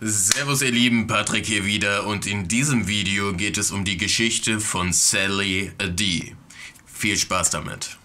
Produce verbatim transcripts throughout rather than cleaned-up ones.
Servus ihr Lieben, Patrick hier wieder und in diesem Video geht es um die Geschichte von Sally D. Viel Spaß damit!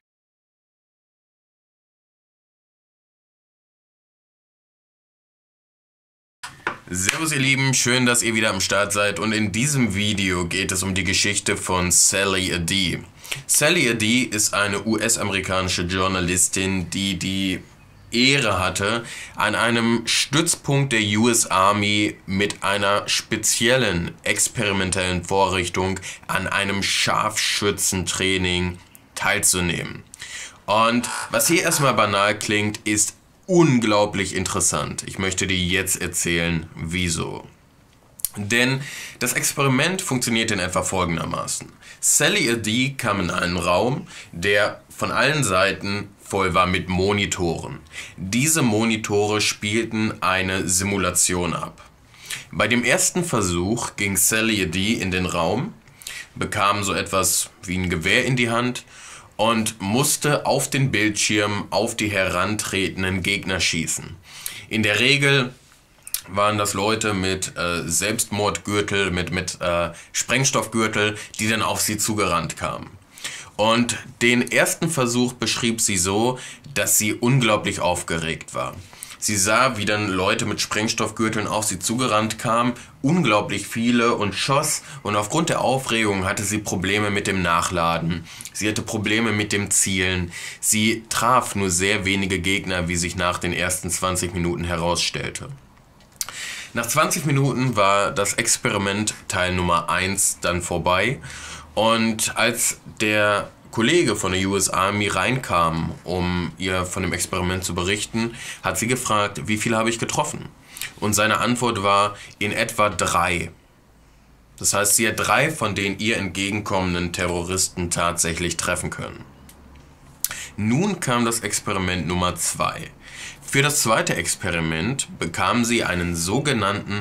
Servus ihr Lieben, schön, dass ihr wieder am Start seid und in diesem Video geht es um die Geschichte von Sally D. Sally D ist eine U S-amerikanische Journalistin, die die Ehre hatte, an einem Stützpunkt der U S Army mit einer speziellen experimentellen Vorrichtung an einem Scharfschützentraining teilzunehmen. Und was hier erstmal banal klingt, ist unglaublich interessant. Ich möchte dir jetzt erzählen, wieso. Denn das Experiment funktioniert in etwa folgendermaßen. Sally D kam in einen Raum, der von allen Seiten voll war mit Monitoren. Diese Monitore spielten eine Simulation ab. Bei dem ersten Versuch ging Sally D in den Raum, bekam so etwas wie ein Gewehr in die Hand und musste auf den Bildschirm auf die herantretenden Gegner schießen. In der Regel waren das Leute mit äh, Selbstmordgürtel, mit, mit äh, Sprengstoffgürtel, die dann auf sie zugerannt kamen. Und den ersten Versuch beschrieb sie so, dass sie unglaublich aufgeregt war. Sie sah, wie dann Leute mit Sprengstoffgürteln auf sie zugerannt kamen, unglaublich viele, und schoss. Und aufgrund der Aufregung hatte sie Probleme mit dem Nachladen. Sie hatte Probleme mit dem Zielen. Sie traf nur sehr wenige Gegner, wie sich nach den ersten zwanzig Minuten herausstellte. Nach zwanzig Minuten war das Experiment Teil Nummer eins dann vorbei. Und als der Kollege von der U S Army reinkam, um ihr von dem Experiment zu berichten, hat sie gefragt, wie viele habe ich getroffen? Und seine Antwort war, in etwa drei. Das heißt, sie hat drei von den ihr entgegenkommenden Terroristen tatsächlich treffen können. Nun kam das Experiment Nummer zwei. Für das zweite Experiment bekam sie einen sogenannten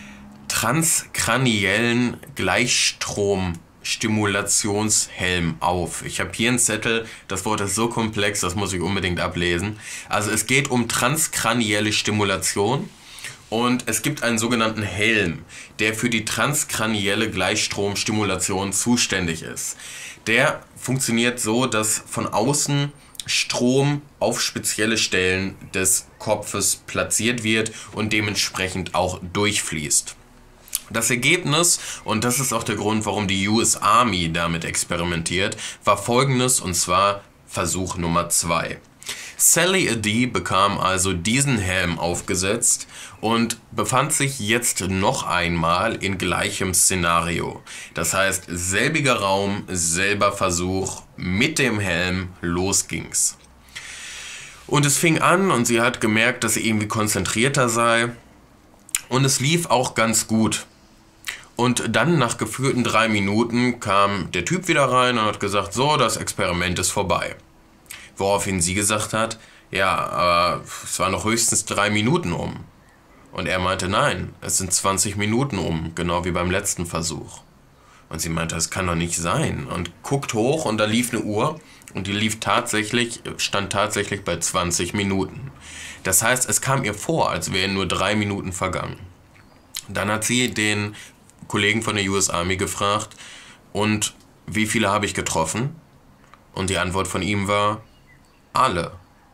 transkraniellen Gleichstrom Stimulationshelm auf. Ich habe hier einen Zettel, das Wort ist so komplex, das muss ich unbedingt ablesen. Also es geht um transkranielle Stimulation und es gibt einen sogenannten Helm, der für die transkranielle Gleichstromstimulation zuständig ist. Der funktioniert so, dass von außen Strom auf spezielle Stellen des Kopfes platziert wird und dementsprechend auch durchfließt. Das Ergebnis, und das ist auch der Grund, warum die U S Army damit experimentiert, war folgendes, und zwar Versuch Nummer zwei. Sally D bekam also diesen Helm aufgesetzt und befand sich jetzt noch einmal in gleichem Szenario. Das heißt, selbiger Raum, selber Versuch, mit dem Helm, los ging's. Und es fing an und sie hat gemerkt, dass sie irgendwie konzentrierter sei und es lief auch ganz gut. Und dann, nach gefühlten drei Minuten, kam der Typ wieder rein und hat gesagt, so, das Experiment ist vorbei. Woraufhin sie gesagt hat, ja, aber es waren noch höchstens drei Minuten um. Und er meinte, nein, es sind zwanzig Minuten um, genau wie beim letzten Versuch. Und sie meinte, das kann doch nicht sein. Und guckt hoch und da lief eine Uhr und die lief tatsächlich, stand tatsächlich bei zwanzig Minuten. Das heißt, es kam ihr vor, als wären nur drei Minuten vergangen. Dann hat sie den Kollegen von der U S Army gefragt, und wie viele habe ich getroffen? Und die Antwort von ihm war, alle.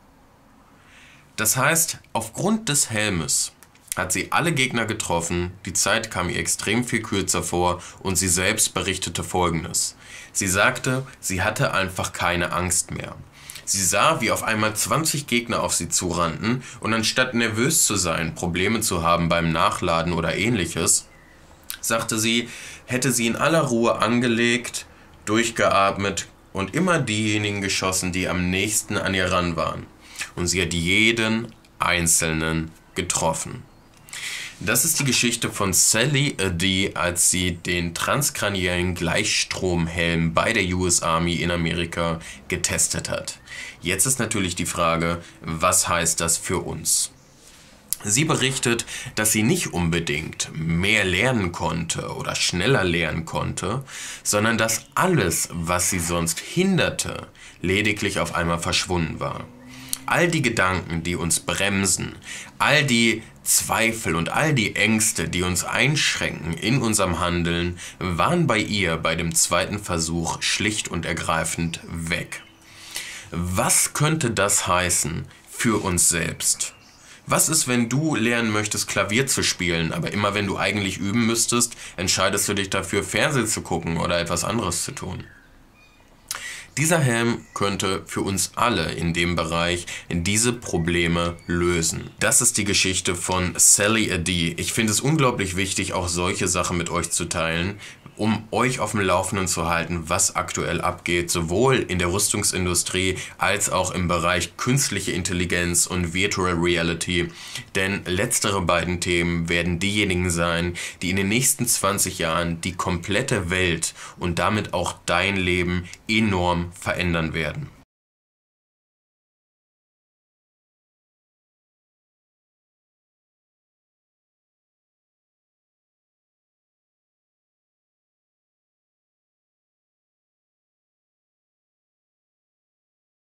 Das heißt, aufgrund des Helmes hat sie alle Gegner getroffen, die Zeit kam ihr extrem viel kürzer vor und sie selbst berichtete Folgendes. Sie sagte, sie hatte einfach keine Angst mehr. Sie sah, wie auf einmal zwanzig Gegner auf sie zurannten und anstatt nervös zu sein, Probleme zu haben beim Nachladen oder ähnliches, sagte sie, hätte sie in aller Ruhe angelegt, durchgeatmet und immer diejenigen geschossen, die am nächsten an ihr ran waren. Und sie hat jeden einzelnen getroffen. Das ist die Geschichte von Sally D, als sie den transkraniellen Gleichstromhelm bei der U S Army in Amerika getestet hat. Jetzt ist natürlich die Frage, was heißt das für uns? Sie berichtet, dass sie nicht unbedingt mehr lernen konnte oder schneller lernen konnte, sondern dass alles, was sie sonst hinderte, lediglich auf einmal verschwunden war. All die Gedanken, die uns bremsen, all die Zweifel und all die Ängste, die uns einschränken in unserem Handeln, waren bei ihr bei dem zweiten Versuch schlicht und ergreifend weg. Was könnte das heißen für uns selbst? Was ist, wenn du lernen möchtest, Klavier zu spielen, aber immer wenn du eigentlich üben müsstest, entscheidest du dich dafür, Fernsehen zu gucken oder etwas anderes zu tun? Dieser Helm könnte für uns alle in dem Bereich diese Probleme lösen. Das ist die Geschichte von Sally Adi. Ich finde es unglaublich wichtig, auch solche Sachen mit euch zu teilen, um euch auf dem Laufenden zu halten, was aktuell abgeht, sowohl in der Rüstungsindustrie als auch im Bereich künstliche Intelligenz und Virtual Reality. Denn letztere beiden Themen werden diejenigen sein, die in den nächsten zwanzig Jahren die komplette Welt und damit auch dein Leben enorm verändern werden.